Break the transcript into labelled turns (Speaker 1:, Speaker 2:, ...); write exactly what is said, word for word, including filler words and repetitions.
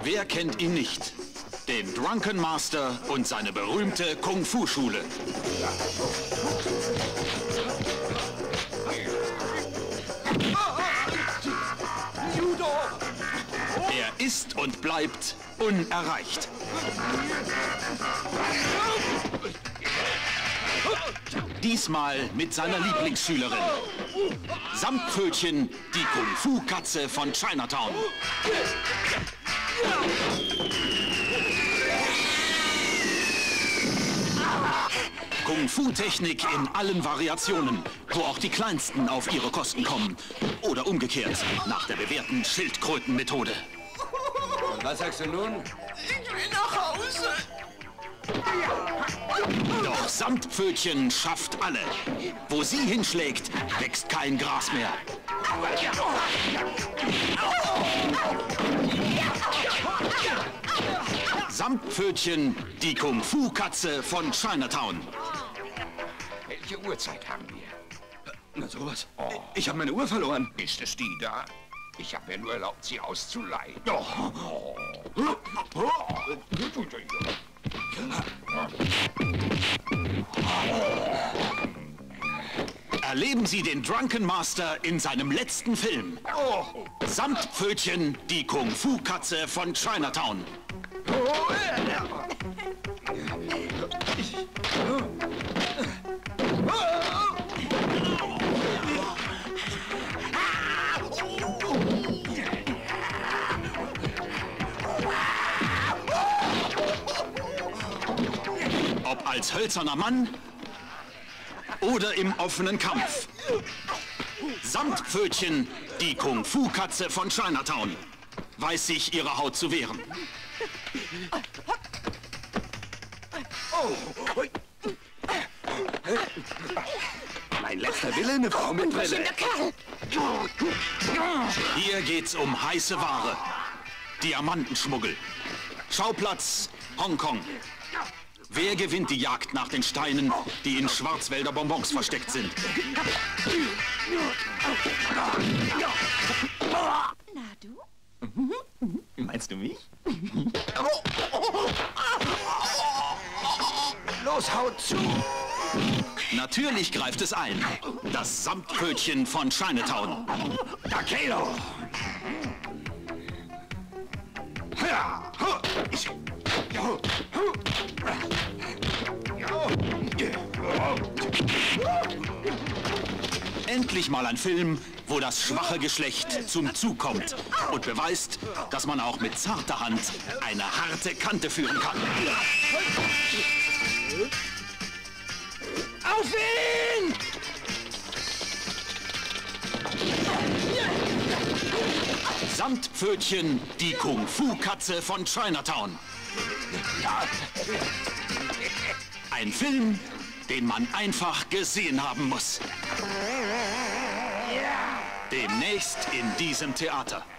Speaker 1: Wer kennt ihn nicht? Den Drunken Master und seine berühmte Kung-Fu-Schule. Er ist und bleibt unerreicht. Diesmal mit seiner Lieblingsschülerin. Samtpfötchen, die Kung-Fu-Katze von Chinatown. Kung-Fu-Technik in allen Variationen, wo auch die Kleinsten auf ihre Kosten kommen. Oder umgekehrt, nach der bewährten Schildkrötenmethode.
Speaker 2: Und was sagst du nun?
Speaker 3: Ich will nach Hause.
Speaker 1: Doch Samtpfötchen schafft alle. Wo sie hinschlägt, wächst kein Gras mehr. Samtpfötchen, die Kung-Fu-Katze von Chinatown.
Speaker 2: Welche Uhrzeit haben wir?
Speaker 4: Na sowas. Oh. Ich habe meine Uhr verloren.
Speaker 2: Ist es die da? Ich habe mir nur erlaubt, sie auszuleihen.
Speaker 4: Doch.
Speaker 2: Oh.
Speaker 1: Erleben Sie den Drunken Master in seinem letzten Film.
Speaker 2: Oh.
Speaker 1: Samtpfötchen, die Kung-Fu-Katze von Chinatown. Ob als hölzerner Mann oder im offenen Kampf. Samtpfötchen, die Kung-Fu-Katze von Chinatown, weiß sich ihre Haut zu wehren.
Speaker 4: Oh. Mein letzter Wille, eine Frau mit Brille.
Speaker 1: Hier geht's um heiße Ware. Diamantenschmuggel. Schauplatz Hongkong. Wer gewinnt die Jagd nach den Steinen, die in Schwarzwälder Bonbons versteckt sind?
Speaker 3: Na du?
Speaker 4: Meinst du mich?
Speaker 2: Los, haut zu!
Speaker 1: Natürlich greift es ein. Das Samtpfötchen von Chinatown.
Speaker 2: Takelo!
Speaker 1: Endlich mal ein Film, wo das schwache Geschlecht zum Zug kommt und beweist, dass man auch mit zarter Hand eine harte Kante führen kann.
Speaker 3: Auf ihn!
Speaker 1: Samtpfötchen, die Kung-Fu-Katze von Chinatown. Ein Film, den man einfach gesehen haben muss. Demnächst in diesem Theater.